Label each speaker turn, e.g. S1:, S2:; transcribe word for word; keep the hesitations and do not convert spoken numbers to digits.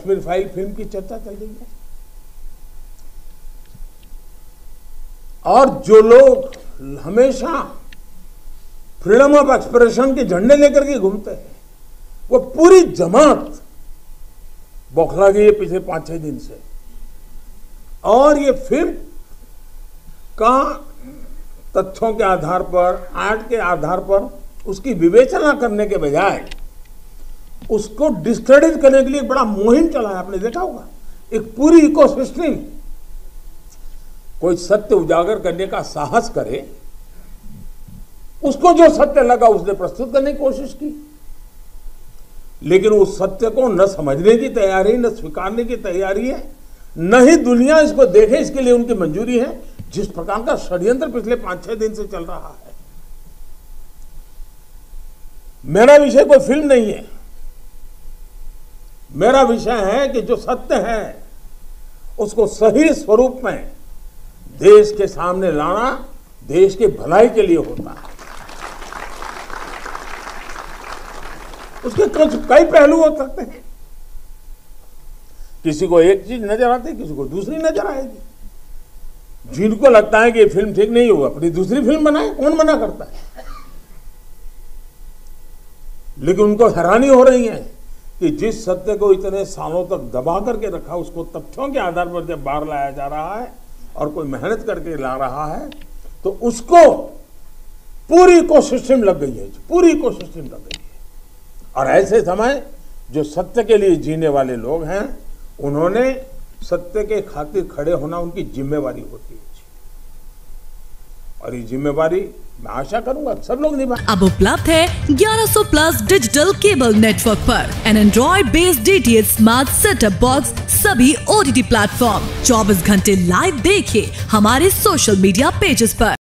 S1: Kashmir file film की चर्चा चल रही है। और जो लोग हमेशा फ्रीडम ऑफ एक्सप्रेशन के झंडे लेकर के घूमते हैं, वो पूरी जमात बौखला गई है पिछले पांच छह दिन से। और ये फिल्म का तथ्यों के आधार पर, आर्ट के आधार पर उसकी विवेचना करने के बजाय उसको डिस्क्रेडिट करने के लिए बड़ा मुहिम चला है। आपने देखा होगा, एक पूरी इकोसिस्टम कोई सत्य उजागर करने का साहस करे, उसको जो सत्य लगा उसने प्रस्तुत करने की कोशिश की, लेकिन उस सत्य को न समझने की तैयारी, न स्वीकारने की तैयारी है, न ही दुनिया इसको देखे इसके लिए उनकी मंजूरी है। जिस प्रकार का षड्यंत्र पिछले पांच छह दिन से चल रहा है। मेरा विषय कोई फिल्म नहीं है, मेरा विषय है कि जो सत्य है उसको सही स्वरूप में देश के सामने लाना देश की भलाई के लिए होता है। उसके कुछ कई पहलू हो सकते हैं, किसी को एक चीज नजर आती है, किसी को दूसरी नजर आएगी। जिनको लगता है कि ये फिल्म ठीक नहीं होगा, अपनी दूसरी फिल्म बनाए, कौन मना करता है। लेकिन उनको हैरानी हो रही है कि जिस सत्य को इतने सालों तक दबा करके रखा, उसको तथ्यों के आधार पर जब बाहर लाया जा रहा है और कोई मेहनत करके ला रहा है, तो उसको पूरी इकोसिस्टम लग गई है, पूरी इकोसिस्टम लग गई है। और ऐसे समय जो सत्य के लिए जीने वाले लोग हैं, उन्होंने सत्य के खातिर खड़े होना उनकी जिम्मेवारी होती है। और ये जिम्मेवारी मैं आशा करूंगा सब लोग निभाएं।
S2: अब उपलब्ध है ग्यारह सौ प्लस डिजिटल केबल नेटवर्क पर an Android based DTH smart setup box सभी ओटीटी प्लेटफॉर्म। चौबीस घंटे लाइव देखिए हमारे सोशल मीडिया पेजेस पर।